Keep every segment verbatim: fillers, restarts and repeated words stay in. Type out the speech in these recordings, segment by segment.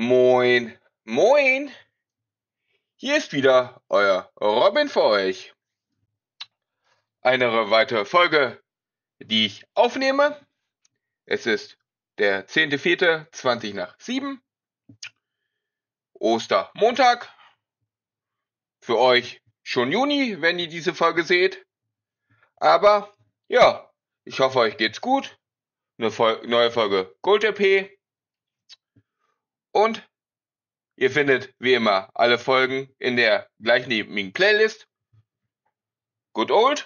Moin, moin, hier ist wieder euer Robin für euch. Eine weitere Folge, die ich aufnehme. Es ist der zehnte vierte zwanzig nach sieben, Ostermontag. Für euch schon Juni, wenn ihr diese Folge seht. Aber ja, ich hoffe, euch geht's gut. Eine Vol- neue Folge Gold R P. Und ihr findet wie immer alle Folgen in der gleichnamigen Playlist. Good Old.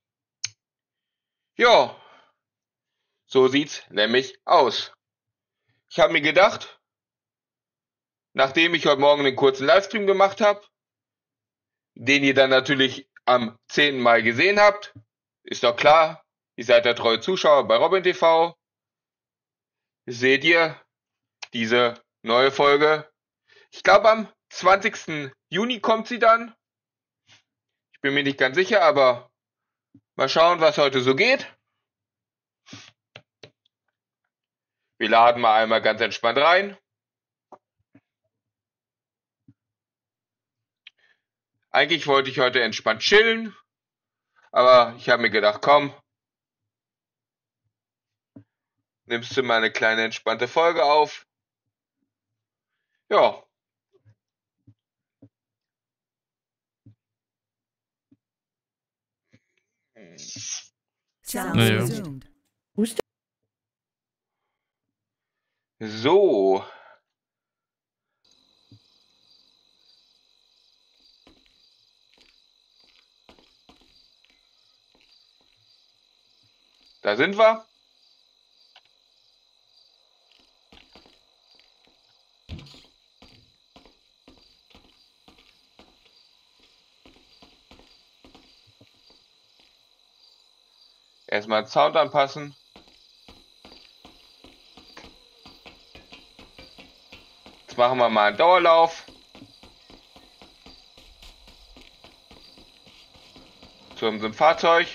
Ja, so sieht's nämlich aus. Ich habe mir gedacht, nachdem ich heute Morgen einen kurzen Livestream gemacht habe, den ihr dann natürlich am zehnten Mai gesehen habt, ist doch klar, ihr seid der treue Zuschauer bei Robin T V, seht ihr diese neue Folge. Ich glaube am zwanzigsten Juni kommt sie dann. Ich bin mir nicht ganz sicher, aber mal schauen, was heute so geht. Wir laden mal einmal ganz entspannt rein. Eigentlich wollte ich heute entspannt chillen, aber ich habe mir gedacht, komm, nimmst du mal eine kleine entspannte Folge auf. Ja, Sound Naja. resumed. so. Da sind wir. Erstmal den Sound anpassen. Jetzt machen wir mal einen Dauerlauf. Zu unserem Fahrzeug.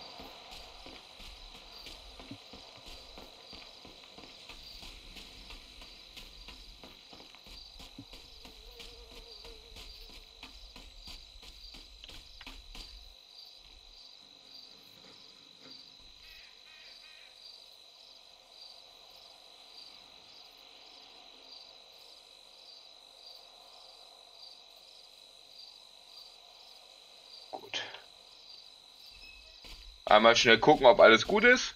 Gut. Einmal schnell gucken, ob alles gut ist.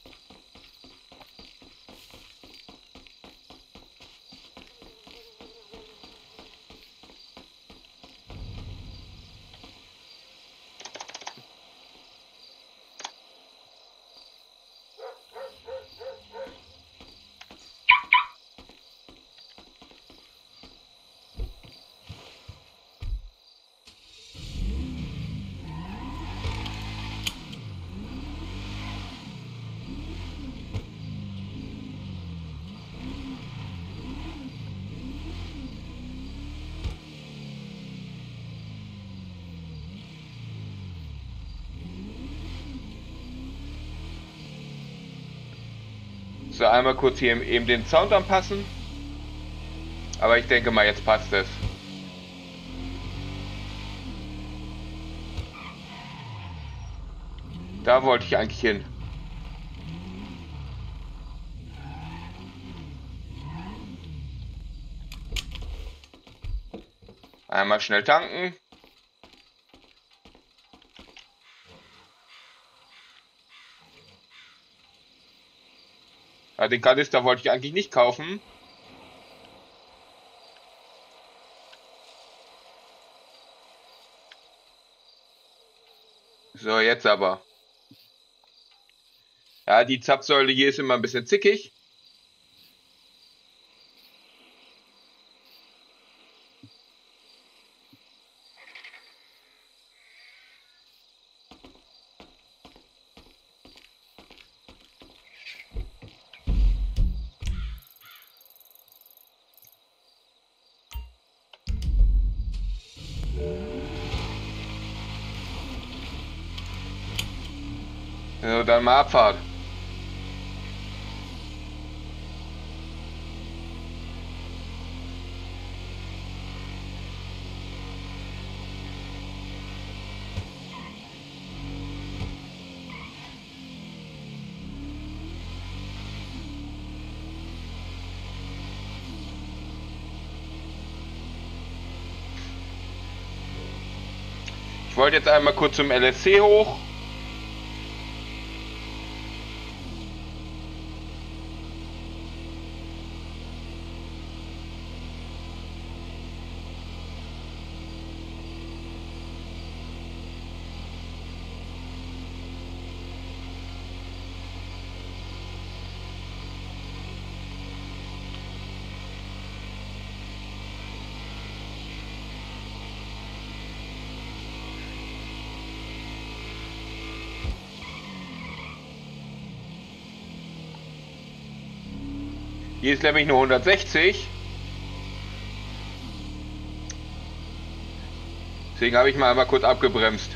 So, einmal kurz hier eben den Sound anpassen. Aber ich denke mal, jetzt passt es. Da wollte ich eigentlich hin. Einmal schnell tanken. Ja, den Kanister wollte ich eigentlich nicht kaufen. So, jetzt aber. Ja, die Zapfsäule hier ist immer ein bisschen zickig. So, dann mal Abfahrt. Ich wollte jetzt einmal kurz zum L S C hoch. Hier ist nämlich nur hundertsechzig. Deswegen habe ich mal einmal kurz abgebremst.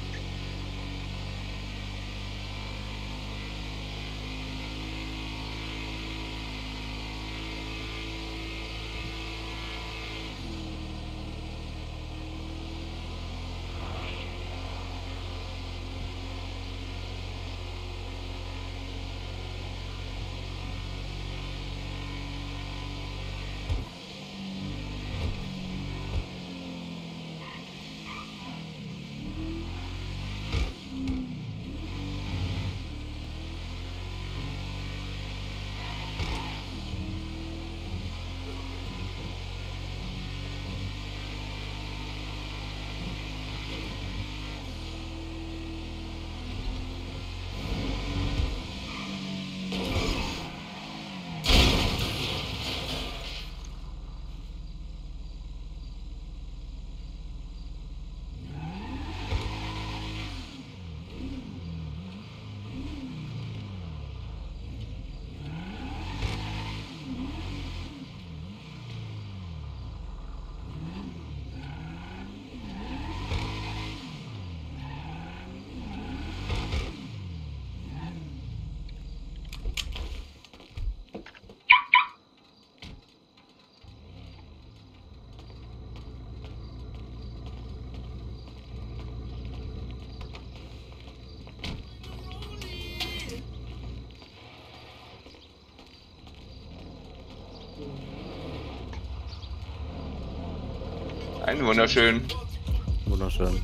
Einen wunderschönen. Wunderschön.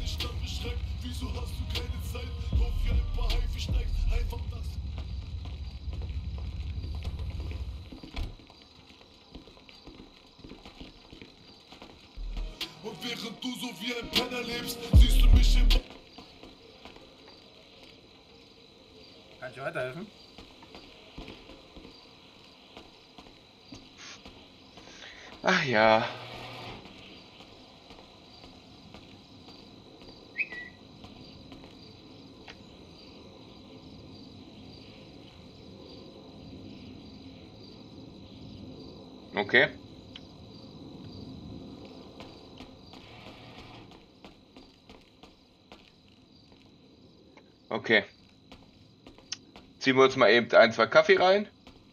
Und während du so wie ein Penner lebst, siehst du mich im... Kann ich dir weiterhelfen? Ach ja. Okay. Okay. Ziehen wir uns mal eben ein, zwei Kaffee rein.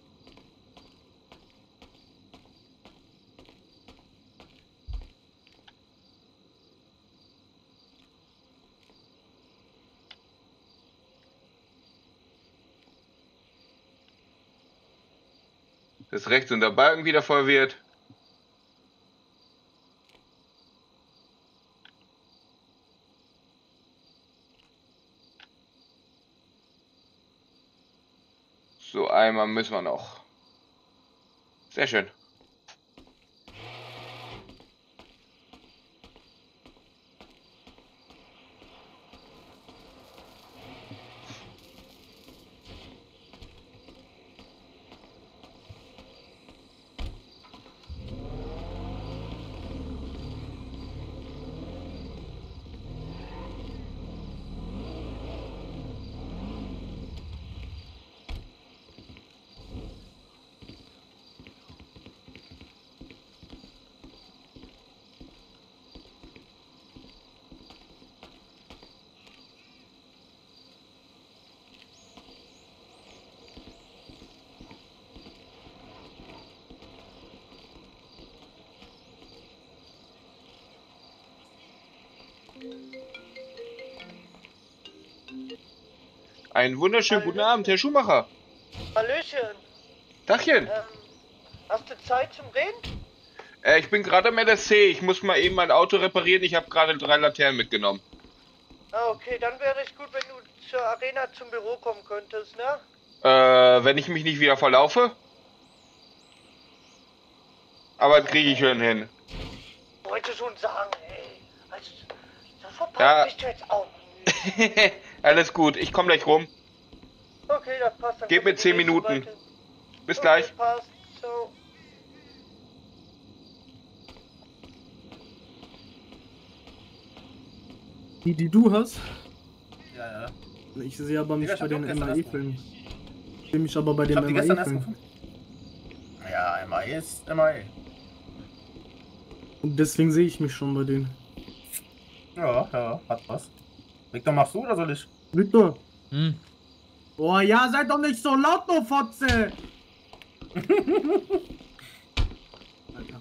Dass rechts unser Balken wieder voll wird. So, einmal müssen wir noch. Sehr schön. Einen wunderschönen guten Abend, Herr Schumacher. Hallöchen. Dachchen. Ähm, hast du Zeit zum Reden? Äh, ich bin gerade am L S C. Ich muss mal eben mein Auto reparieren. Ich habe gerade drei Laternen mitgenommen. Ah, okay, dann wäre es gut, wenn du zur Arena zum Büro kommen könntest, ne? Äh, wenn ich mich nicht wieder verlaufe. Aber das kriege ich schon hin. Wollte schon sagen, ey. Also, so verpackt Ja. bist du jetzt auch nicht. Alles gut, ich komme gleich rum. Okay, das passt. Dann Gib kommt mir die zehn nächste Minuten. Seite. Bis Okay, gleich. passt. So. Die, die du hast? Ja, ja. Ich sehe aber mich Digga, ich bei hab die den auch gestern M A E-Filmen. Ich sehe mich aber bei Ich den hab die gestern erst M A E-Filmen. gefunden. Ja, M A E ist M A E. Und deswegen sehe ich mich schon bei denen. Ja, ja, hat was. Victor, machst du oder soll ich? Victor! Hm. Oh ja, seid doch nicht so laut, du Fotze! Alter.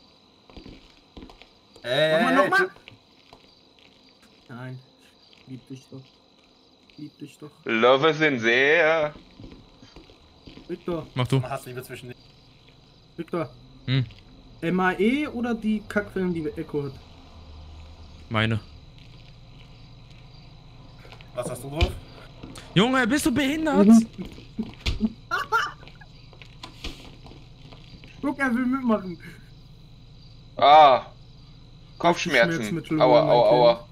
Ey, Nochmal, ey, nochmal! ey, Nein. Lieb dich doch. Lieb dich doch. Love sind sehr. Victor, Mach du. Hassliebe zwischen den. Victor. Hm. M A E oder die Kackfilme, die Echo hat? Meine. Was hast du drauf? Junge, bist du behindert? Guck, er will mitmachen. Ah. Kopfschmerzen. Schmerzmittel Aua, holen, aua, mein aua.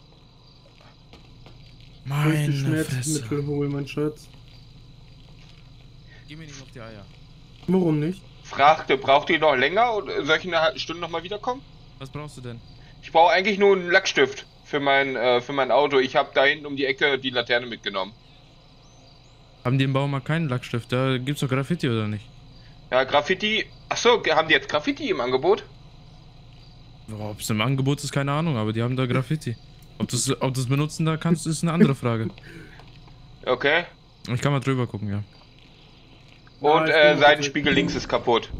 Möchte Meine Fresse. Schmerzmittel holen, mein Schatz. Geh mir nicht auf die Eier. Warum nicht? Fragte, braucht ihr noch länger oder soll ich in einer halben Stunde nochmal wiederkommen? Was brauchst du denn? Ich brauche eigentlich nur einen Lackstift für mein, äh, für mein Auto. Ich habe da hinten um die Ecke die Laterne mitgenommen. Haben die im Baumarkt keinen Lackstift? Da gibt's doch Graffiti oder nicht? Ja, Graffiti. Achso, haben die jetzt Graffiti im Angebot? Oh, ob es im Angebot ist, keine Ahnung, aber die haben da Graffiti. Ob du es ob du's benutzen da kannst, ist eine andere Frage. Okay. Ich kann mal drüber gucken, ja. Und ich äh, bin Seitenspiegel links ist kaputt.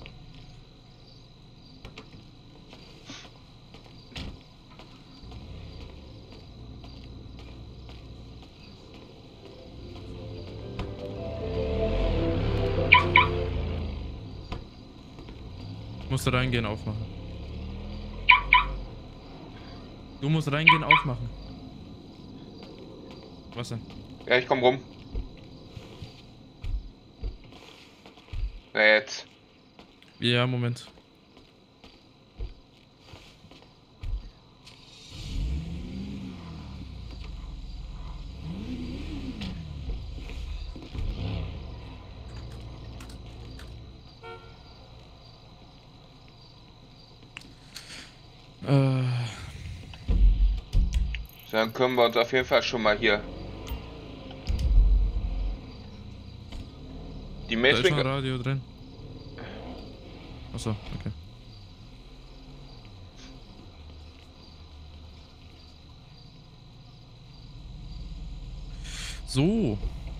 Musst du reingehen, aufmachen. Du musst reingehen, aufmachen. Was denn? Ja, ich komm rum. Na jetzt. Ja, Moment. Äh, Dann können wir uns auf jeden Fall schon mal hier. Die da ist schon Mailswing. Radio drin. Achso, okay. So.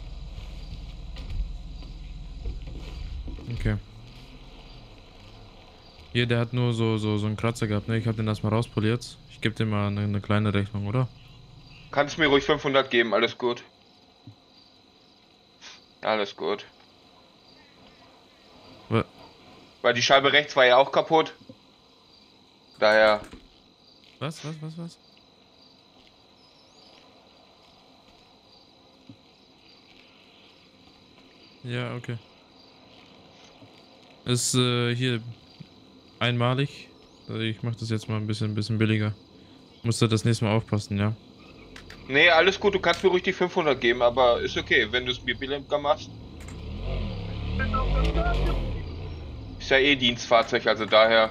Okay. Hier, der hat nur so, so, so einen Kratzer gehabt, ne? Ich hab den erstmal rauspoliert. Ich gebe dir mal eine, eine kleine Rechnung, oder? Kannst mir ruhig fünfhundert geben, alles gut. Alles gut. Wa- Weil die Scheibe rechts war ja auch kaputt. Daher. Was, was, was, was? Ja, okay. Ist äh, hier einmalig. Also ich mache das jetzt mal ein bisschen, ein bisschen billiger. Musst du das nächste Mal aufpassen, ja? Nee, alles gut, du kannst mir ruhig die fünfhundert geben, aber ist okay, wenn du es mir billiger machst. Ist ja eh Dienstfahrzeug, also daher.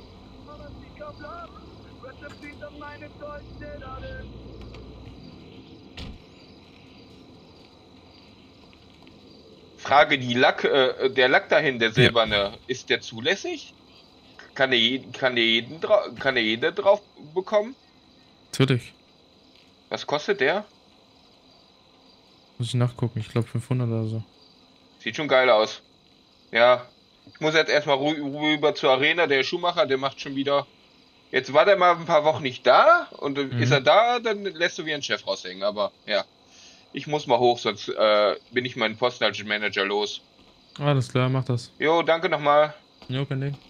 Frage, die Lack, äh, der Lack dahin, der silberne, ist der zulässig? Kann der, je, kann der jeden drau kann der jeder drauf bekommen? Natürlich. Was kostet der? Muss ich nachgucken, ich glaube fünfhundert oder so. Sieht schon geil aus. Ja. Ich muss jetzt erstmal rü rüber zur Arena, der Schuhmacher, der macht schon wieder. Jetzt war der mal ein paar Wochen nicht da und äh, Mhm. ist er da, dann lässt du wie ein Chef raushängen, aber ja. Ich muss mal hoch, sonst äh, bin ich meinen Posten als Manager los. Alles klar, mach das. Jo, danke nochmal. Jo, kein Ding.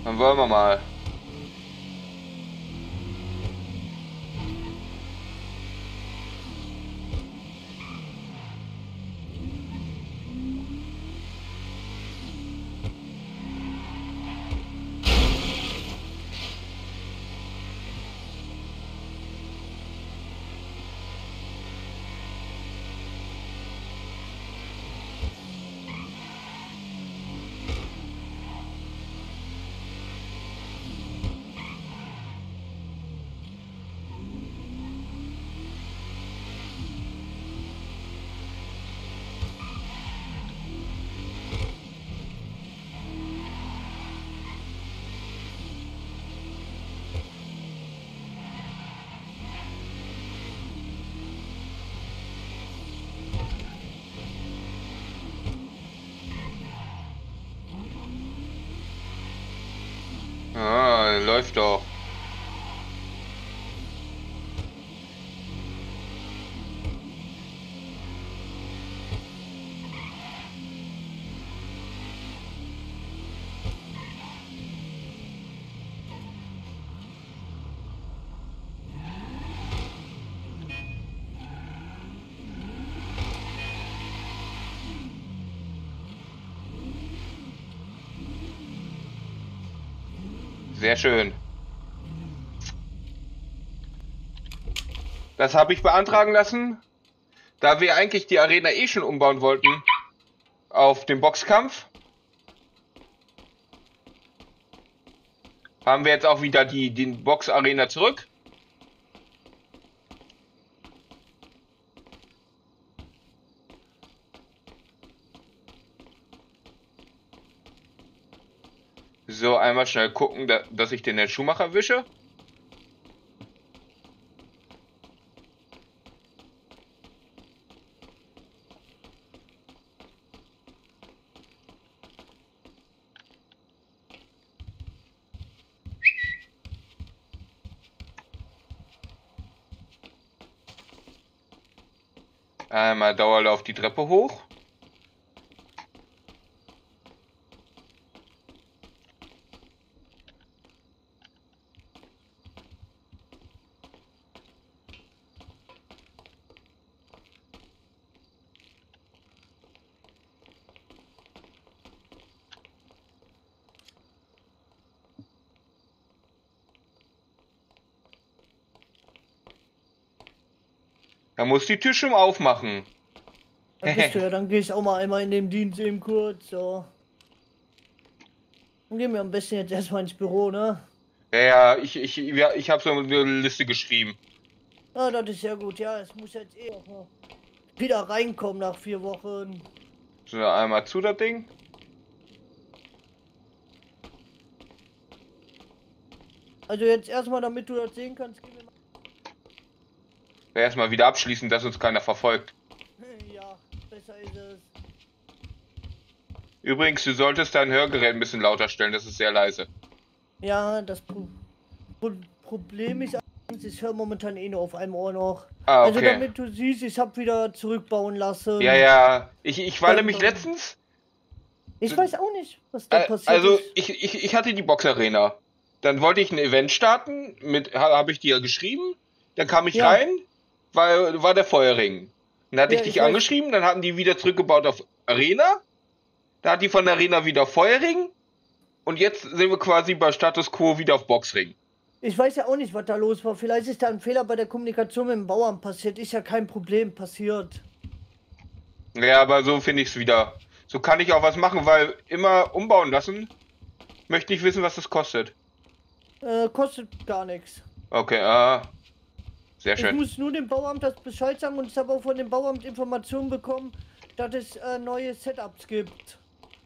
Dann wollen wir mal. Ah, läuft doch. Sehr schön. Das habe ich beantragen lassen, da wir eigentlich die Arena eh schon umbauen wollten auf den Boxkampf. Haben wir jetzt auch wieder die, die Box-Arena zurück. So, einmal schnell gucken, da, dass ich den Herrn Schumacher erwische. Einmal Dauerlauf die Treppe hoch. Da muss die Tür schon aufmachen. Dann bist du ja, dann gehe ich auch mal einmal in den Dienst eben kurz, so. Dann gehen wir am besten jetzt erstmal ins Büro, ne? Ja, ja, ich, ich, ja, ich habe so eine Liste geschrieben. Ah, das ist ja gut, ja, es muss jetzt eh auch noch wieder reinkommen nach vier Wochen. So, einmal zu das Ding. Also jetzt erstmal, damit du das sehen kannst, gehen wir mal. Erstmal wieder abschließen, dass uns keiner verfolgt. Ja, besser ist es. Übrigens, du solltest dein Hörgerät ein bisschen lauter stellen, das ist sehr leise. Ja, das Pro Pro Problem ist, ich höre momentan eh nur auf einem Ohr noch. Ah, okay. Also damit du siehst, ich habe wieder zurückbauen lassen. Ja, ja, ich, ich war Dann- nämlich letztens... Ich weiß auch nicht, was da Äh, passiert also, ist. ich, ich, ich hatte die Boxarena. Dann wollte ich ein Event starten, mit habe ich dir geschrieben. Dann kam ich Ja. rein, weil war der Feuerring. Dann hatte Ja, ich dich ich weiß. angeschrieben, dann hatten die wieder zurückgebaut auf Arena. Da hat die von der Arena wieder Feuerring. Und jetzt sind wir quasi bei Status Quo wieder auf Boxring. Ich weiß ja auch nicht, was da los war. Vielleicht ist da ein Fehler bei der Kommunikation mit dem Bauern passiert. Ist ja kein Problem passiert. Ja, aber so finde ich es wieder. So kann ich auch was machen, weil immer umbauen lassen. Möchte nicht wissen, was das kostet. Äh, kostet gar nichts. Okay, ah. Sehr Ich schön. muss nur dem Bauamt das Bescheid sagen und ich habe auch von dem Bauamt Informationen bekommen, dass es äh, neue Setups gibt.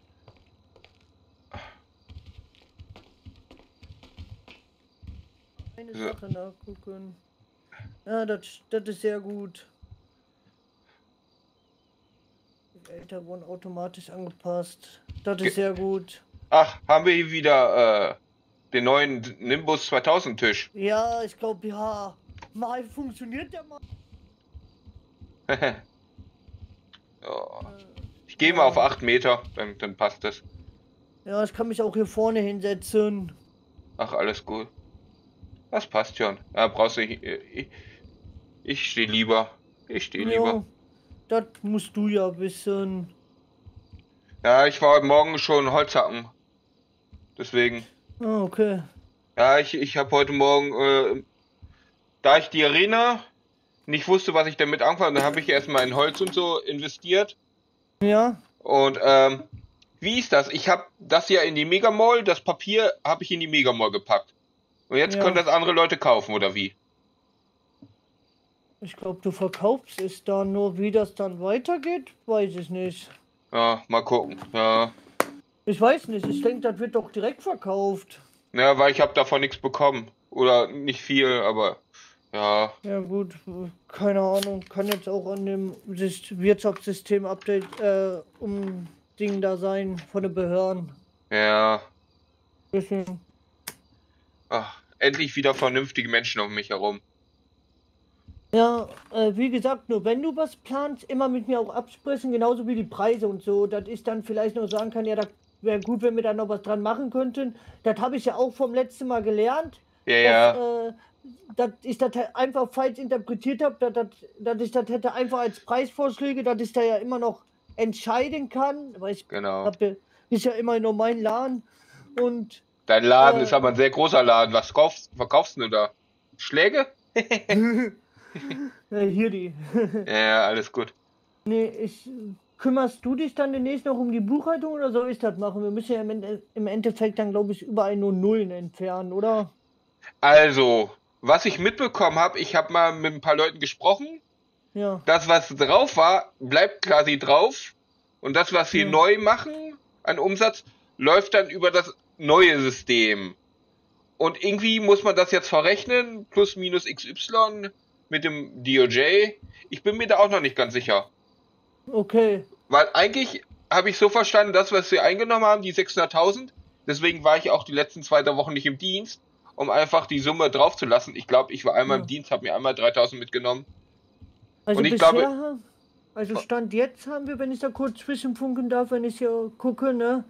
Eine So. Sache nachgucken. Ja, das, das ist sehr gut. Älter wurden automatisch angepasst. Das Ge- ist sehr gut. Ach, haben wir hier wieder äh, den neuen Nimbus zweitausend Tisch. Ja, ich glaube, ja. Mal funktioniert der mal. Ja. Ich gehe mal auf acht Meter, dann, dann passt das. Ja, ich kann mich auch hier vorne hinsetzen. Ach, alles gut. Das passt schon. Ja, brauchst du nicht. Ich, ich stehe lieber. Ich stehe lieber. Ja, das musst du ja wissen. Ja, ich war heute Morgen schon Holzhacken. Deswegen. Ah, okay. Ja, ich, ich habe heute Morgen, äh, da ich die Arena nicht wusste, was ich damit anfange, dann habe ich erstmal in Holz und so investiert. Ja, Und ähm, wie ist das? Ich habe das ja in die Megamall, das Papier habe ich in die Megamall gepackt. Und jetzt Ja. können das andere Leute kaufen, oder wie? ich glaube, du verkaufst es dann, nur wie das dann weitergeht, weiß ich nicht. Ja, mal gucken. Ja, Ich weiß nicht, ich denke, das wird doch direkt verkauft. ja, weil ich habe davon nichts bekommen. Oder nicht viel, aber ja, Ja gut, keine Ahnung, kann jetzt auch an dem Syst- Wirtschaftssystem-Update äh, um Ding da sein von den Behörden. ja. Deswegen. Ach, endlich wieder vernünftige Menschen um mich herum. Ja, äh, wie gesagt, nur wenn du was planst, immer mit mir auch absprechen, genauso wie die Preise und so, dass ich dann vielleicht noch sagen kann, ja, das wäre gut, wenn wir da noch was dran machen könnten. Das habe ich ja auch vom letzten Mal gelernt, Ja, ja, dass, äh, dass ich das halt einfach falsch interpretiert habe, dass, dass, dass ich das hätte einfach als Preisvorschläge, dass ich da ja immer noch entscheiden kann, weil ich genau. habe, ist ja immer nur mein Laden und Dein Laden Äh. ist aber ein sehr großer Laden. Was kaufst, verkaufst du da? Schläge? äh, hier die. Ja, ja, alles gut. Nee, ich, kümmerst du dich dann demnächst noch um die Buchhaltung oder soll ich das machen? Wir müssen ja im, Ende, im Endeffekt dann, glaube ich, überall nur Nullen entfernen, oder? Also, was ich mitbekommen habe, ich habe mal mit ein paar Leuten gesprochen. Ja. Das, was drauf war, bleibt quasi drauf. Und das, was wir Ja. neu machen an Umsatz, läuft dann über das neue System. Und irgendwie muss man das jetzt verrechnen, plus minus X Y mit dem D O J. Ich bin mir da auch noch nicht ganz sicher. Okay. Weil eigentlich habe ich so verstanden, das, was wir eingenommen haben, die sechshunderttausend, deswegen war ich auch die letzten zwei drei Wochen nicht im Dienst, um einfach die Summe drauf zu lassen. Ich glaube, ich war einmal Ja. im Dienst, habe mir einmal dreitausend mitgenommen. Also Und ich bisher, glaube- haben- also Stand jetzt haben wir, wenn ich da kurz zwischenfunken darf, wenn ich hier gucke, ne,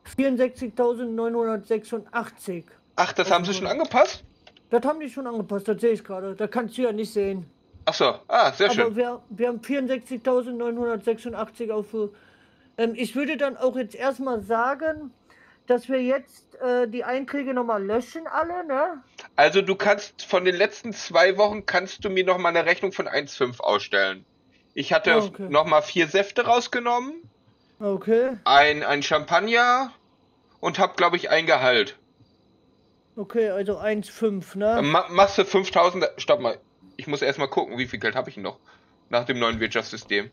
vierundsechzigtausendneunhundertsechsundachtzig. Ach, das Also haben sie schon von- angepasst? Das haben die schon angepasst, das sehe ich gerade. Da kannst du ja nicht sehen. Ach so, ah, sehr Aber schön. wir, wir haben vierundsechzigtausendneunhundertsechsundachtzig auf. Ähm, ich würde dann auch jetzt erstmal sagen, dass wir jetzt äh, die Einträge nochmal löschen, alle, ne? Also du kannst von den letzten zwei Wochen, kannst du mir noch mal eine Rechnung von eins Komma fünf ausstellen. Ich hatte Ah, okay. noch mal vier Säfte rausgenommen, Okay, ein, ein Champagner und hab, glaube ich, ein Gehalt. okay, also eins Komma fünf, Dann ne? ma machst du fünftausend, stopp mal, ich muss erst mal gucken, wie viel Geld habe ich denn noch nach dem neuen Wirtschaftssystem.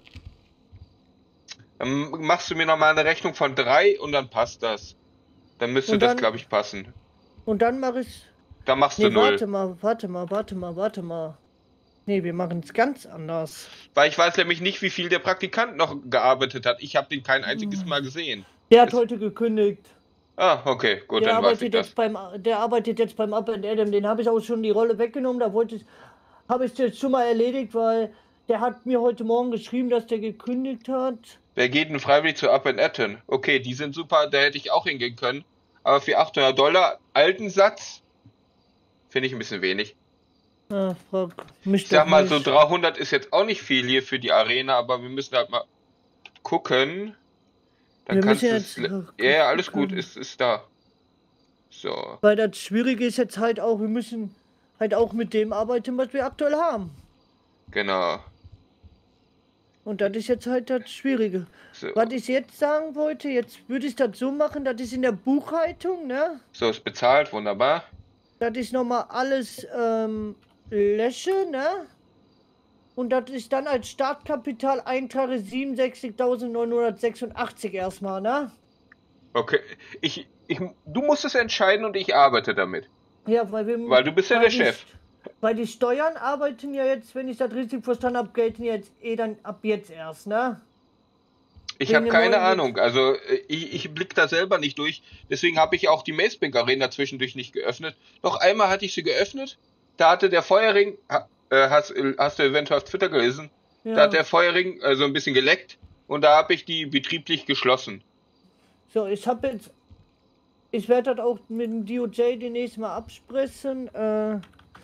Dann machst du mir noch mal eine Rechnung von drei und dann passt das. Dann müsste Und das, dann- glaube ich, passen. Und dann mache ich. Dann machst du Nee, null. warte mal, warte mal, warte mal, warte mal. Nee, wir machen es ganz anders. Weil ich weiß nämlich nicht, wie viel der Praktikant noch gearbeitet hat. Ich habe den kein einziges Hm. Mal gesehen. Der hat Ist- heute gekündigt. Ah, okay, gut, Der dann weiß ich arbeitet, das. jetzt beim, der arbeitet jetzt beim Up and Adam. Den habe ich auch schon die Rolle weggenommen. Da wollte ich, habe ich jetzt schon mal erledigt, weil der hat mir heute Morgen geschrieben, dass der gekündigt hat. Wer geht denn freiwillig zu Up and Atten? Okay, die sind super, da hätte ich auch hingehen können. Aber für achthundert Dollar alten Satz finde ich ein bisschen wenig. Ah, frag mich Ich sag doch mal, so nicht. dreihundert ist jetzt auch nicht viel hier für die Arena, aber wir müssen halt mal gucken. Dann Wir kannst du müssen es. jetzt le- noch Ja, ja, alles gucken. gut, ist, ist da. So, Weil das Schwierige ist jetzt halt auch, wir müssen halt auch mit dem arbeiten, was wir aktuell haben. genau. Und das ist jetzt halt das Schwierige. So, Was ich jetzt sagen wollte, jetzt würde ich das so machen, dass ich in der Buchhaltung, ne, so ist bezahlt, wunderbar. dass ich nochmal alles ähm, lösche, ne? Und dass ich dann als Startkapital eintrage siebenundsechzigtausendneunhundertsechsundachtzig erstmal, ne? Okay, ich, ich, du musst es entscheiden und ich arbeite damit. Ja, weil wir. Weil du bist ja weil der die- Chef. Weil die Steuern arbeiten ja jetzt, wenn ich das richtig verstanden habe, gelten jetzt eh dann ab jetzt erst, ne? Ich Wegen habe dem keine neuen Ahnung, also äh, ich, ich blick da selber nicht durch. Deswegen habe ich auch die Macebank Arena zwischendurch nicht geöffnet. Noch einmal hatte ich sie geöffnet. Da hatte der Feuerring, ha, äh, hast, hast du eventuell auf Twitter gelesen, da Ja. hat der Feuerring äh, so ein bisschen geleckt und da habe ich die betrieblich geschlossen. So, ich habe jetzt. Ich werde das auch mit dem D O J demnächst mal absprechen. Äh.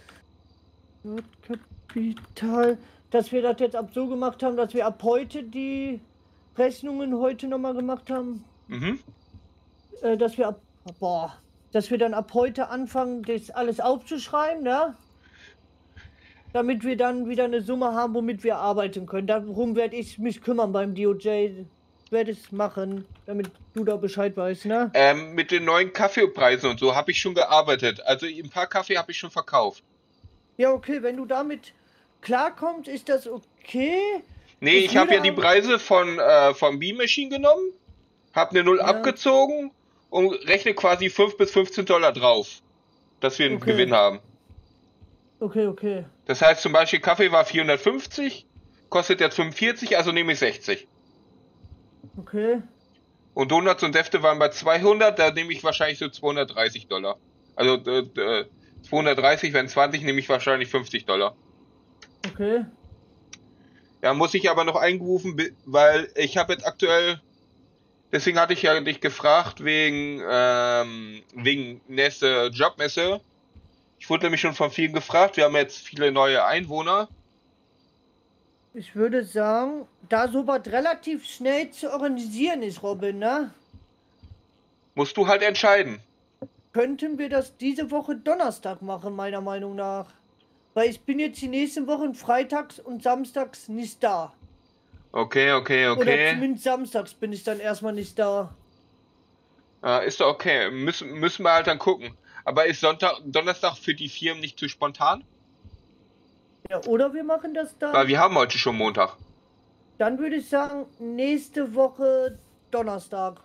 Kapital. Dass wir das jetzt ab so gemacht haben, dass wir ab heute die Rechnungen heute nochmal gemacht haben. Mhm. Äh, dass wir ab. Boah. Dass wir dann ab heute anfangen, das alles aufzuschreiben, ne? Damit wir dann wieder eine Summe haben, womit wir arbeiten können. Darum werde ich mich kümmern beim D O J. Werde es machen, damit du da Bescheid weißt, ne? Ähm, mit den neuen Kaffeepreisen und so habe ich schon gearbeitet. Also ein paar Kaffee habe ich schon verkauft. Ja, okay, wenn du damit klarkommst, ist das okay. Nee, ich, ich habe ja die aber... Preise von äh, vom B-Machine genommen, habe eine Null ja. abgezogen und rechne quasi fünf bis fünfzehn Dollar drauf, dass wir einen okay. Gewinn haben. Okay, okay. Das heißt zum Beispiel Kaffee war vierhundertfünfzig, kostet jetzt fünfundvierzig, also nehme ich sechzig. Okay. Und Donuts und Säfte waren bei zweihundert, da nehme ich wahrscheinlich so zweihundertdreißig Dollar. Also äh, zweihundertdreißig, wenn zwanzig, nehme ich wahrscheinlich fünfzig Dollar. Okay. Ja, muss ich aber noch eingerufen, weil ich habe jetzt aktuell, deswegen hatte ich ja dich gefragt, wegen, ähm, wegen nächste Jobmesse. Ich wurde nämlich schon von vielen gefragt, wir haben jetzt viele neue Einwohner. Ich würde sagen, da sowas relativ schnell zu organisieren ist, Robin, ne? Musst du halt entscheiden. Könnten wir das diese Woche Donnerstag machen, meiner Meinung nach. Weil ich bin jetzt die nächsten Wochen freitags und samstags nicht da. Okay, okay, okay. Oder zumindest samstags bin ich dann erstmal nicht da. Ah, ist doch okay. Müssen, müssen wir halt dann gucken. Aber ist Sonntag, Donnerstag für die Firmen nicht zu spontan? Ja, oder wir machen das dann. Weil wir haben heute schon Montag. Dann würde ich sagen, nächste Woche Donnerstag.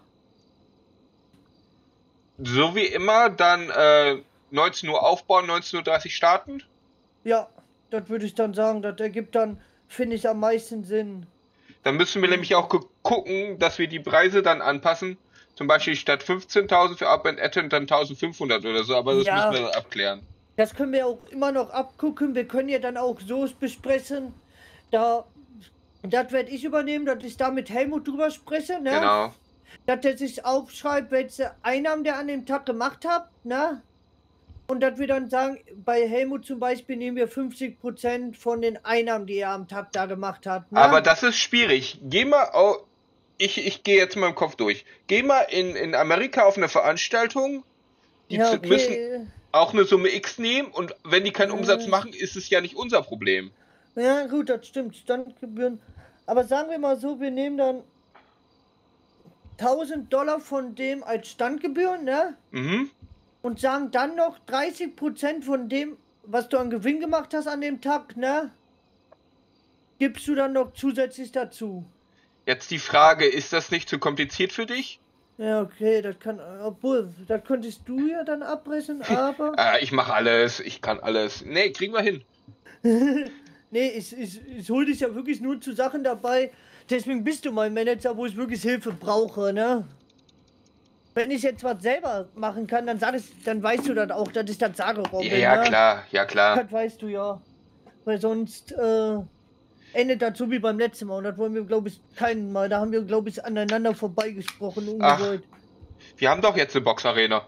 So wie immer, dann äh, neunzehn Uhr aufbauen, neunzehn Uhr dreißig starten? Ja, das würde ich dann sagen. Das ergibt dann, finde ich, am meisten Sinn. Dann müssen wir nämlich auch gu gucken, dass wir die Preise dann anpassen. Zum Beispiel statt fünfzehntausend für Up and Atten dann eintausendfünfhundert oder so. Aber das ja. müssen wir dann abklären. Das können wir auch immer noch abgucken. Wir können ja dann auch so besprechen. Da, das werde ich übernehmen, dass ich da mit Helmut drüber spreche, ne? Genau. Dass er sich aufschreibt, welche Einnahmen der an dem Tag gemacht hat, ne? Und dass wir dann sagen, bei Helmut zum Beispiel nehmen wir fünfzig Prozent von den Einnahmen, die er am Tag da gemacht hat. Ne? Aber das ist schwierig. Geh mal, au ich, ich gehe jetzt mal im Kopf durch. Geh mal in, in Amerika auf eine Veranstaltung. Die ja, okay. müssen auch eine Summe X nehmen und wenn die keinen Umsatz machen, ist es ja nicht unser Problem. Ja gut, das stimmt, Standgebühren. Aber sagen wir mal so, wir nehmen dann tausend Dollar von dem als Standgebühren, ne? Mhm. Und sagen dann noch dreißig Prozent von dem, was du an Gewinn gemacht hast an dem Tag, ne? Gibst du dann noch zusätzlich dazu. Jetzt die Frage, ist das nicht zu kompliziert für dich? Ja, okay, das kann, obwohl, das könntest du ja dann abbrechen, aber... ah, ich mache alles, ich kann alles. Nee, kriegen wir hin. nee, ich, ich, ich hol dich ja wirklich nur zu Sachen dabei, deswegen bist du mein Manager, wo ich wirklich Hilfe brauche, ne? Wenn ich jetzt was selber machen kann, dann, sag ich, dann weißt du das auch, dass ich das sage, Robin. Ja, ja, ne? klar, ja, klar. Das weißt du ja. Weil sonst äh, endet das so wie beim letzten Mal. Und das wollen wir, glaube ich, keinen Mal. Da haben wir, glaube ich, aneinander vorbeigesprochen. Ach, wir haben doch jetzt eine Boxarena.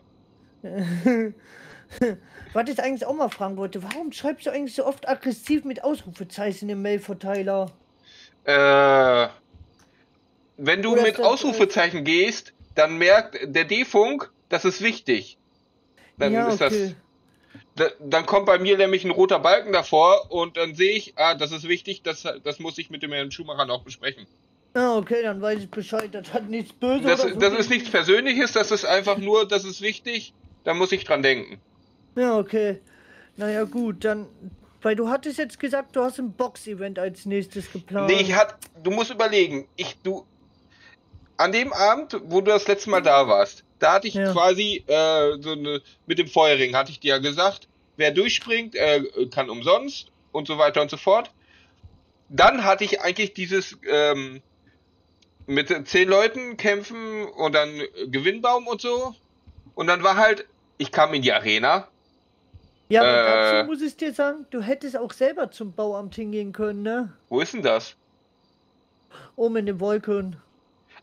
Was ich eigentlich auch mal fragen wollte, warum schreibst du eigentlich so oft aggressiv mit Ausrufezeichen im Mailverteiler? Äh, wenn du Oder mit das, Ausrufezeichen äh, gehst, dann merkt der D-Funk, das ist wichtig. Dann ja, ist okay. das. Da, dann kommt bei mir nämlich ein roter Balken davor und dann sehe ich, ah, das ist wichtig, das, das muss ich mit dem Herrn Schumacher noch besprechen. Ah, okay, dann weiß ich Bescheid, das hat nichts Böses. Das, oder so. das ist nichts Persönliches, das ist einfach nur, das ist wichtig, da muss ich dran denken. Ja, okay. Naja, gut, dann. Weil du hattest jetzt gesagt, du hast ein Box-Event als nächstes geplant. Nee, ich hat, du musst überlegen, ich, du, an dem Abend, wo du das letzte Mal da warst, da hatte ich ja. quasi, äh, so eine, mit dem Feuerring hatte ich dir ja gesagt, wer durchspringt, äh, kann umsonst und so weiter und so fort. Dann hatte ich eigentlich dieses, ähm, mit zehn Leuten kämpfen und dann Gewinnbaum und so. Und dann war halt, ich kam in die Arena. Ja, aber äh, dazu muss ich dir sagen, du hättest auch selber zum Bauamt hingehen können, ne? Wo ist denn das? Oben in den Wolken.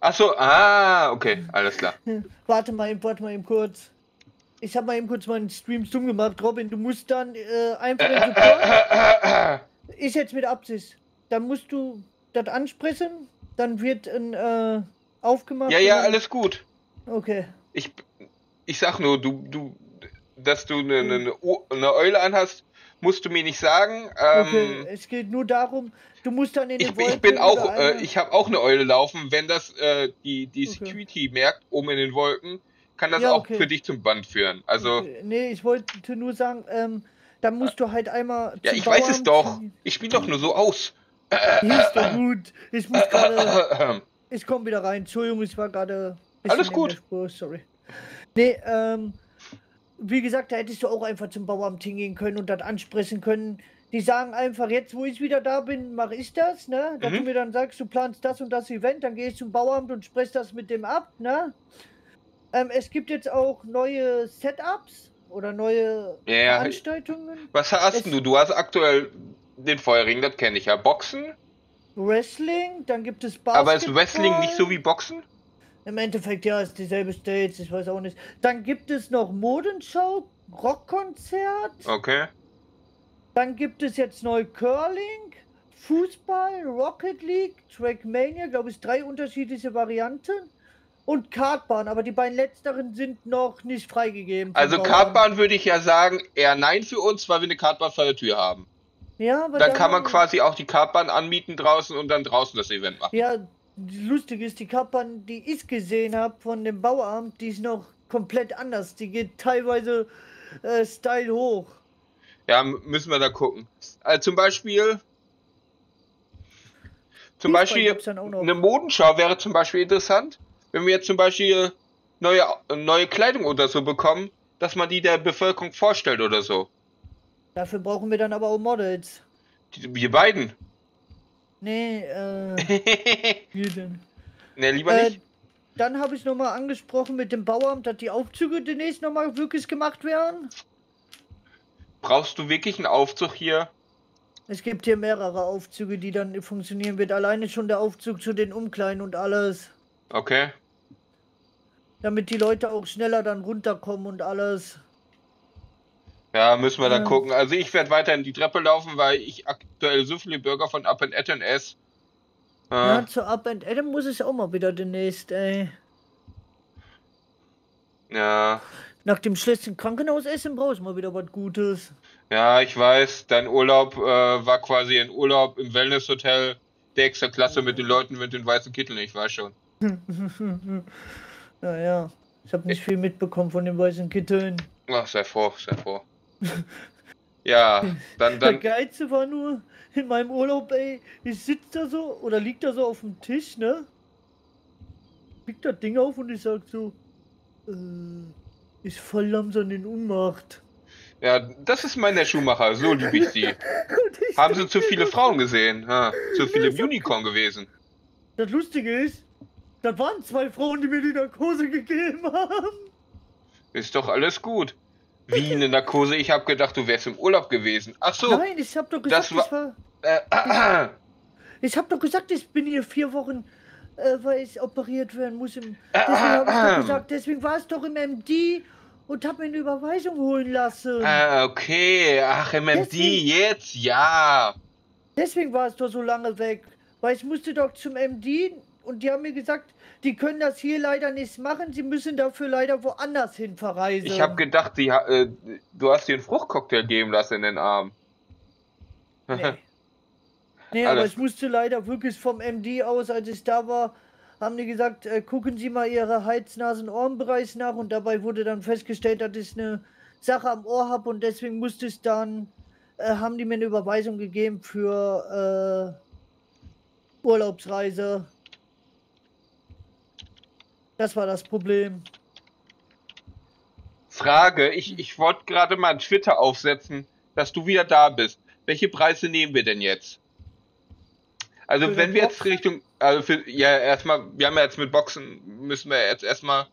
Achso, ah, okay, alles klar. Warte mal eben, warte mal eben kurz. Ich habe mal eben kurz meinen Stream stumm gemacht. Robin, du musst dann äh, einfach den Support. Ist jetzt mit Absicht. Dann musst du das ansprechen, dann wird ein äh, aufgemacht. Ja, ja, und dann- alles gut. Okay. Ich, ich sag nur, du, du, dass du eine, eine, eine Eule anhast, musst du mir nicht sagen. Okay, Ähm, es geht nur darum, du musst dann in den ich, ich bin Wolken auch, oder äh, eine- ich habe auch eine Eule laufen. Wenn das äh, die, die Okay. Security merkt, oben in den Wolken, kann das Ja, auch okay. für dich zum Band führen. Also, Okay. Nee, ich wollte nur sagen, ähm, dann musst du halt einmal. ja, zum ich weiß es Bauamt- doch. Ich spiele doch nur so aus. Ist doch gut. Ich muss gerade. Ich komme wieder rein. Entschuldigung, ich war gerade. ein bisschen Alles neben gut. der Spur, sorry. Nee, ähm. Wie gesagt, da hättest du auch einfach zum Bauamt hingehen können und das ansprechen können. Die sagen einfach, jetzt wo ich wieder da bin, mache ich das, ne? Dass Mhm. du mir dann sagst, du planst das und das Event, dann gehe ich zum Bauamt und spreche das mit dem ab, ne? Ähm, es gibt jetzt auch neue Setups oder neue Ja, ja. Veranstaltungen. Was hast Es- denn du? Du hast aktuell den Feuerring, das kenne ich ja. Boxen? Wrestling, dann gibt es Basketball. Aber ist Wrestling nicht so wie Boxen? Im Endeffekt, ja, ist dieselbe Stage, ich weiß auch nicht. Dann gibt es noch Modenshow, Rockkonzert. Okay. Dann gibt es jetzt neu Curling, Fußball, Rocket League, Trackmania, glaube ich, drei unterschiedliche Varianten. Und Kartbahn, aber die beiden letzteren sind noch nicht freigegeben. vom Also Bauamt. Kartbahn würde ich ja sagen, eher nein für uns, weil wir eine Kartbahn vor der Tür haben. Ja, aber Dann da kann man haben- quasi auch die Kartbahn anmieten draußen und dann draußen das Event machen. Ja, lustig ist, die Kartbahn, die ich gesehen habe von dem Bauamt, die ist noch komplett anders. Die geht teilweise äh, steil hoch. Ja, m- müssen wir da gucken. Also zum Beispiel, zum Fußball Beispiel gibt's dann auch noch. eine Modenschau wäre zum Beispiel interessant, wenn wir jetzt zum Beispiel neue, neue Kleidung oder so bekommen, dass man die der Bevölkerung vorstellt oder so. Dafür brauchen wir dann aber auch Models. Die- Wir beiden. Nee, äh, wie denn? Ne, lieber Äh, nicht. Dann habe ich nochmal angesprochen mit dem Bauamt, dass die Aufzüge demnächst nochmal wirklich gemacht werden. Brauchst du wirklich einen Aufzug hier? Es gibt hier mehrere Aufzüge, die dann funktionieren wird. Alleine schon der Aufzug zu den Umkleiden und alles. Okay. Damit die Leute auch schneller dann runterkommen und alles. Ja, müssen wir dann Ja. gucken. Also ich werde weiter in die Treppe laufen, weil ich aktuell so viele Burger von Up and Etten esse. Äh, Ja, zu Up and Adam muss ich auch mal wieder demnächst, ey. ja. Nach dem schlechten Krankenhausessen brauche ich mal wieder was Gutes. Ja, ich weiß, dein Urlaub äh, war quasi ein Urlaub im Wellnesshotel der extra Klasse mit den Leuten mit den weißen Kitteln, ich weiß schon. Naja, ich habe nicht viel mitbekommen von den weißen Kitteln. Ach, sei froh, sei froh. Ja, dann, Das dann, Geilste war nur, in meinem Urlaub, ey, ich sitze da so, oder lieg da so auf dem Tisch, ne? Pick das Ding auf und ich sag so, äh, ich fall langsam in Unmacht. ja, das ist mein der Schuhmacher, so liebe ich sie. Und ich Haben sie denk zu mir viele so, Frauen gesehen? Ha, zu viele im Unicorn gewesen. Das Lustige ist, das waren zwei Frauen, die mir die Narkose gegeben haben. Ist doch alles gut. Wie eine Narkose? Ich habe gedacht, du wärst im Urlaub gewesen. Ach so. Nein, ich hab doch gesagt, das war- ich war... Äh, ah, Ich hab doch gesagt, ich bin hier vier Wochen, äh, weil ich operiert werden muss. Im, deswegen hab ich doch gesagt, deswegen war es doch im M D und hab mir eine Überweisung holen lassen. ah, okay. Ach, M M D Deswegen- jetzt? Ja. Deswegen war es doch so lange weg. Weil ich musste doch zum M D und die haben mir gesagt, die können das hier leider nicht machen, sie müssen dafür leider woanders hin verreisen. Ich habe gedacht, die, ha- äh, du hast dir einen Fruchtcocktail geben lassen in den Arm. Nee, nee aber Alles. ich musste leider wirklich vom M D aus, als ich da war, haben die gesagt, äh, gucken Sie mal Ihre Hals-Nasen-Ohrenbereich nach und dabei wurde dann festgestellt, dass ich eine Sache am Ohr habe und deswegen musste ich dann, äh, haben die mir eine Überweisung gegeben für äh, Urlaubsreise. Das war das Problem. Frage, ich, ich wollte gerade mal Twitter aufsetzen, dass du wieder da bist. Welche Preise nehmen wir denn jetzt? Also Für wenn den wir jetzt Boxen? Richtung, also für, ja erstmal, wir haben ja jetzt mit Boxen, müssen wir jetzt erstmal,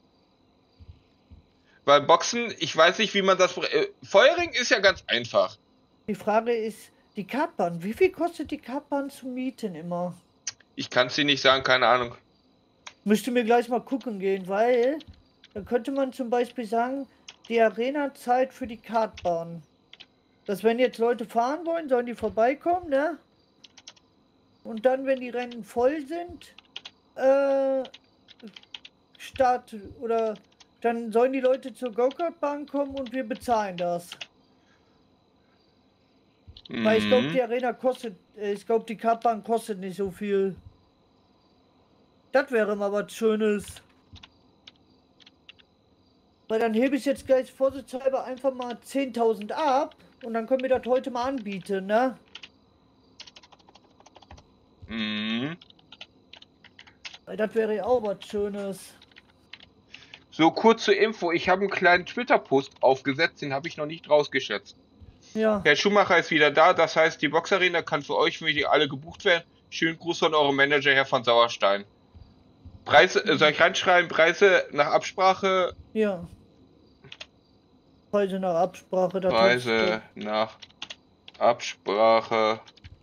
weil Boxen, ich weiß nicht, wie man das, äh, Feuerring ist ja ganz einfach. Die Frage ist, die Kartbahn, wie viel kostet die Kartbahn zu mieten immer? Ich kann es dir nicht sagen, keine Ahnung. Müsste mir gleich mal gucken gehen, weil dann könnte man zum Beispiel sagen, die Arena-Zeit für die Kartbahn. Dass wenn jetzt Leute fahren wollen, sollen die vorbeikommen, ne? Und dann, wenn die Rennen voll sind, äh, Start oder dann sollen die Leute zur Go-Kart-Bahn kommen und wir bezahlen das. Weil ich glaube, Mhm. die Arena kostet, äh, ich glaube, die Kartbahn kostet nicht so viel. Das wäre mal was Schönes. Weil dann hebe ich jetzt gleich vorsichtshalber einfach mal zehntausend ab und dann können wir das heute mal anbieten, ne? Mhm. Weil das wäre ja auch was Schönes. So, kurz zur Info. Ich habe einen kleinen Twitter-Post aufgesetzt, den habe ich noch nicht rausgeschätzt. Ja. Herr Schumacher ist wieder da, das heißt, die Boxarena kann für euch, wenn die alle gebucht werden. Schönen Gruß an eurem Manager, Herr von Sauerstein. Preise, äh, soll ich reinschreiben, Preise nach Absprache? Ja. Preise nach Absprache, das Preise nach Absprache.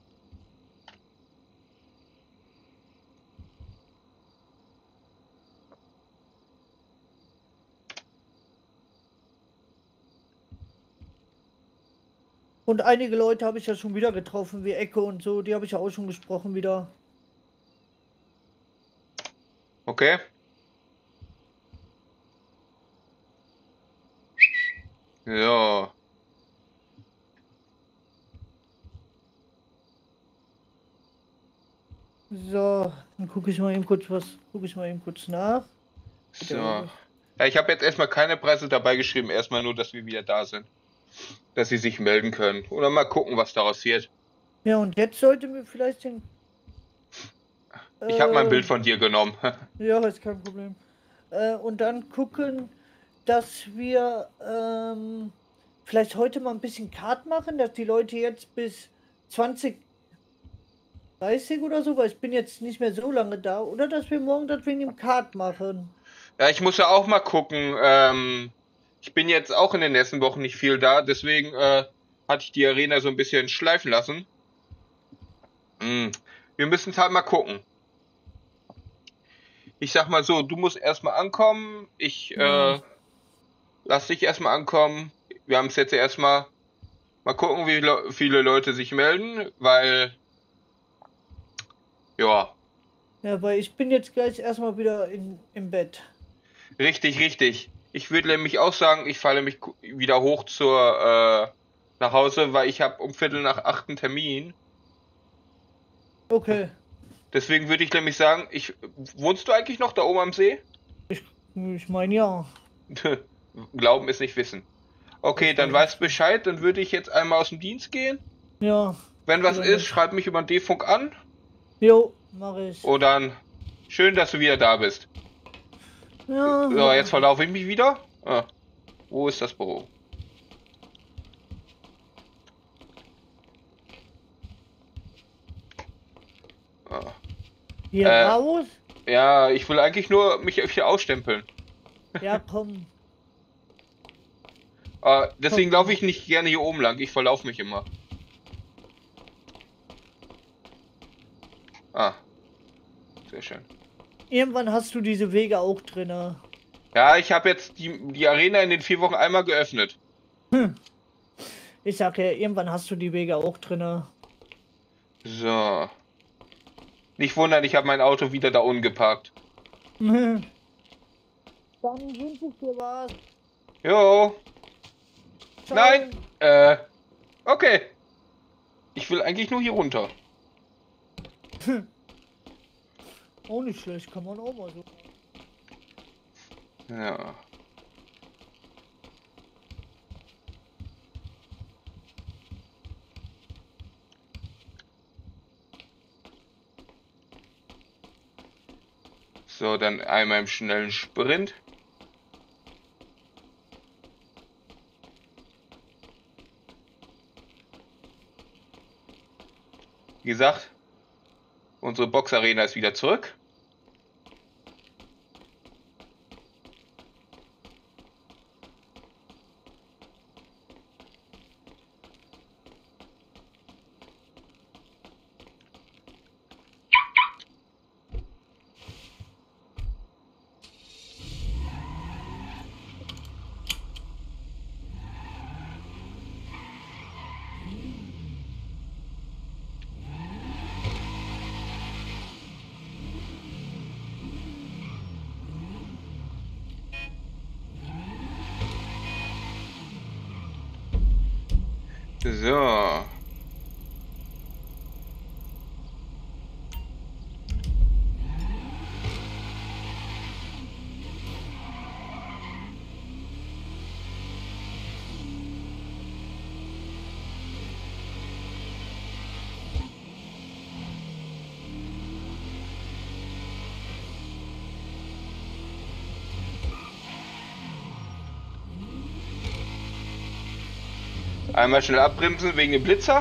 Und einige Leute habe ich ja schon wieder getroffen, wie Ecke und so, die habe ich ja auch schon gesprochen wieder. Okay. Ja. So, dann gucke ich mal eben kurz was, gucke ich mal eben kurz nach. So. Ja, ich habe jetzt erstmal keine Preise dabei geschrieben, erstmal nur, dass wir wieder da sind. Dass sie sich melden können. Oder mal gucken, was daraus wird. Ja, und jetzt sollte mir vielleicht den. Ich habe mal ein äh, Bild von dir genommen. Ja, ist kein Problem. Äh, und dann gucken, dass wir ähm, vielleicht heute mal ein bisschen Kart machen, dass die Leute jetzt bis zwanzig dreißig oder so, weil ich bin jetzt nicht mehr so lange da, oder dass wir morgen das wegen dem Kart machen. Ja, ich muss ja auch mal gucken. Ähm, ich bin jetzt auch in den nächsten Wochen nicht viel da, deswegen äh, hatte ich die Arena so ein bisschen schleifen lassen. Mm. Wir müssen halt mal gucken. Ich sag mal so, du musst erstmal ankommen. Ich Ja. äh, lass dich erstmal ankommen. Wir haben es jetzt erstmal. Mal gucken, wie le viele Leute sich melden, weil. Ja, Ja, weil ich bin jetzt gleich erstmal wieder in, im Bett. richtig, richtig. Ich würde nämlich auch sagen, ich falle mich ku- wieder hoch zur äh, nach Hause, weil ich habe um Viertel nach acht einen Termin. Okay. Deswegen würde ich nämlich sagen, ich wohnst du eigentlich noch da oben am See? Ich meine ja. Glauben ist nicht wissen. Okay, dann weißt du Bescheid, dann würde ich jetzt einmal aus dem Dienst gehen. Ja. Wenn was Oder ist, nicht. schreib mich über den D-Funk an. Jo, mache ich. Und dann schön, dass du wieder da bist. Ja. So, jetzt verlaufe ich mich wieder. Ah, wo ist das Büro? Ah. Hier äh, raus? Ja, ich will eigentlich nur mich hier ausstempeln. Ja, komm. Ah, deswegen laufe ich nicht gerne hier oben lang. Ich verlaufe mich immer. Ah, sehr schön. Irgendwann hast du diese Wege auch drin. Ja, ich habe jetzt die, die Arena in den vier Wochen einmal geöffnet. Ich sag ja, irgendwann hast du die Wege auch drin. So. Nicht wundern, ich habe mein Auto wieder da unten geparkt. Dann wünsche ich dir was. Jo. Ciao. Nein. Äh. Okay. Ich will eigentlich nur hier runter. Auch nicht schlecht, kann man auch mal so. Ja. So, dann einmal im schnellen Sprint. Wie gesagt, unsere Boxarena ist wieder zurück. So. Einmal schnell abbremsen wegen dem Blitzer.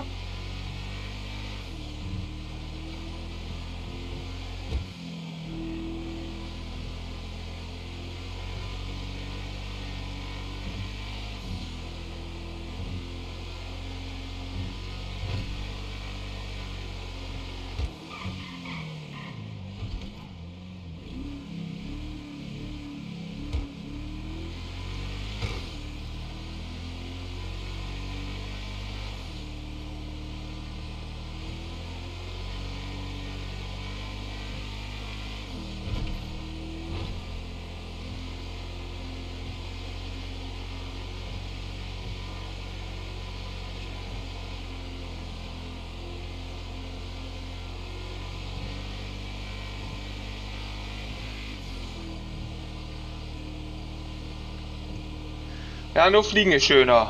Ja, nur fliegen ist schöner.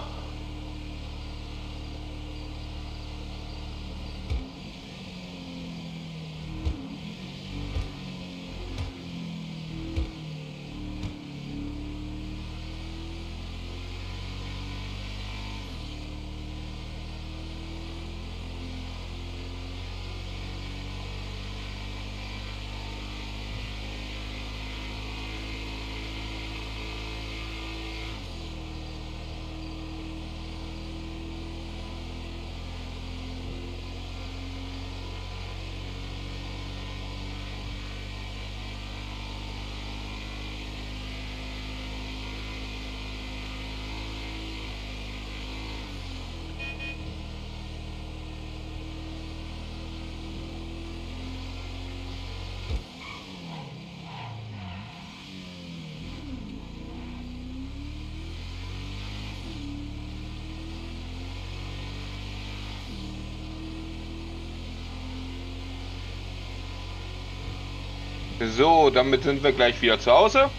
So, damit sind wir gleich wieder zu Hause.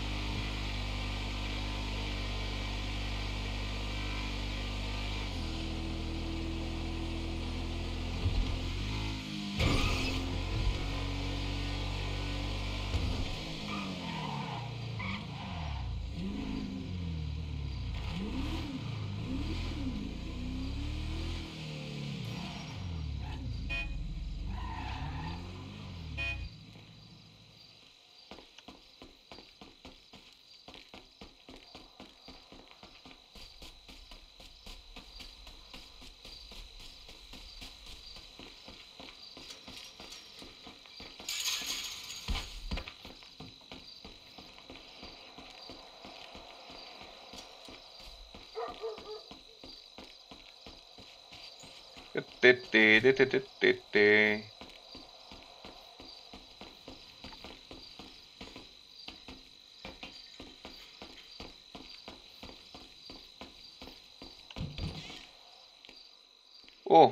Oh.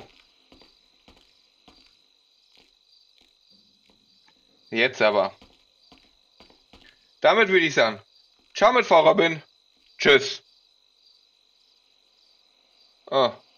Jetzt aber. Damit würde ich sagen, ciao mit Frau Robin. Tschüss. Oh.